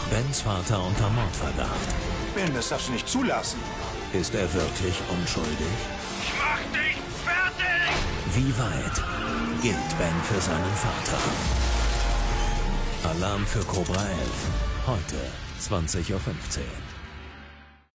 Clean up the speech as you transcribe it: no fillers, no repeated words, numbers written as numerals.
Bens Vater unter Mordverdacht. Ben, das darfst du nicht zulassen. Ist er wirklich unschuldig? Ich mach dich fertig! Wie weit gilt Ben für seinen Vater? Alarm für Cobra 11. Heute 20:15 Uhr.